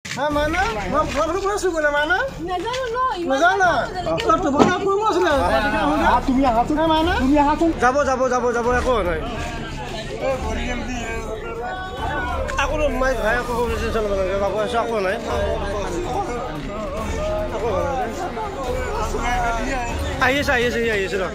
হ্যাঁ মানা ঘর কোন আছে বলে মানা না জানো তো বড় কোন আছে তুমি হাত মানা তুমি হাত যাব একো নাই আকো মাই ভাই আকো রেজিস্ট্রেশন লাগে বাবু আকো নাই আইছে ৰ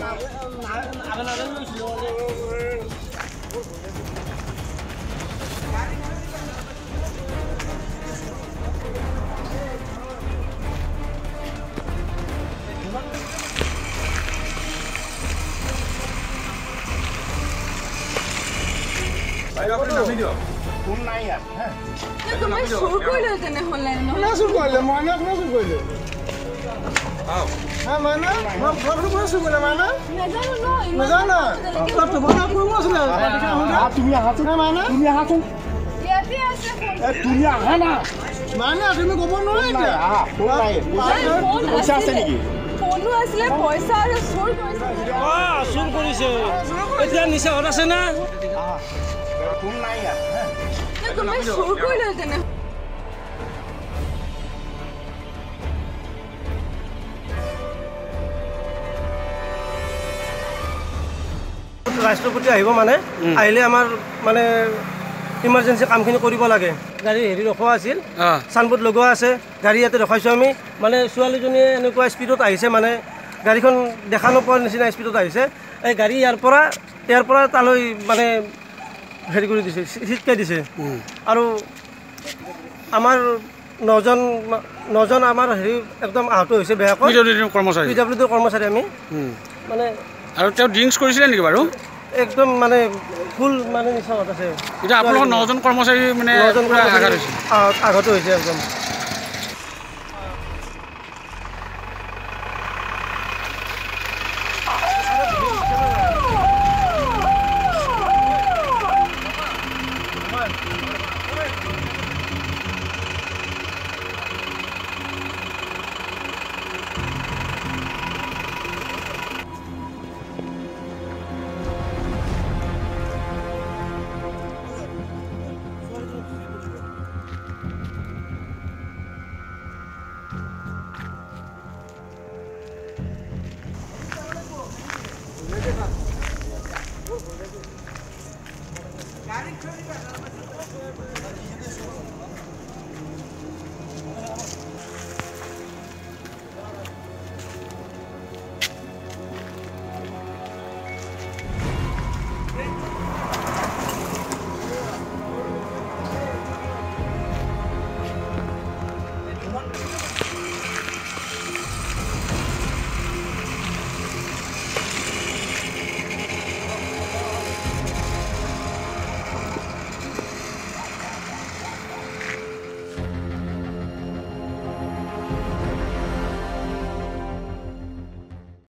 ফোন নাই ইয়াত হ্যাঁ তুমি শুরু করলে তেনে হলে না শুরু করলে মানে আপনি শুরু করলে আও হ্যাঁ মানে ঘর কোন আছে বলে মানে না জানো তো বড় কোন আছে তুমি হাত মানে তুমি হাত ইয়াতে আছে তুমি আহা না মানে তুমি কব নহয় এটা ফোন নাই পইচা আছে নেকি ফোনও আসলে পয়সা আর চুর কৰিছে চুর কৰিছে এতিয়া নিচা হত আছে না ফোন নাই ইয়াত তুমি শুরু করলে তেনে ৰাষ্ট্ৰপতি আহিব মানে আহিলে আমাৰ মানে ইমাৰ্জেঞ্চি কামখিনি কৰিব লাগে গাড়ী হেৰি ৰখোৱা আছিল চানবোৰ্ড লগোৱা আছে গাড়ী ইয়াতে ৰখাইছোঁ আমি মানে ছোৱালীজনীয়ে এনেকুৱা স্পীডত আহিছে মানে গাড়ীখন দেখা নোপোৱাৰ নিচিনা স্পীডত আহিছে এই গাড়ী ইয়াৰ পৰা তালৈ মানে হেৰি কৰি দিছে ছিটকাই দিছে আৰু আমাৰ নজন আমাৰ হেৰি একদম আহত হৈছে বেয়াকৈ পিডব্লিউডিৰ কৰ্মচাৰী আমি মানে আৰু তেওঁ ড্ৰিংকছ কৰিছিলে নেকি বাৰু একদম মানে ফুল মানে নিচা আছে এতিয়া আপোনালোকৰ 9জন কৰ্মচাৰী মানে আঘাত হৈছে একদম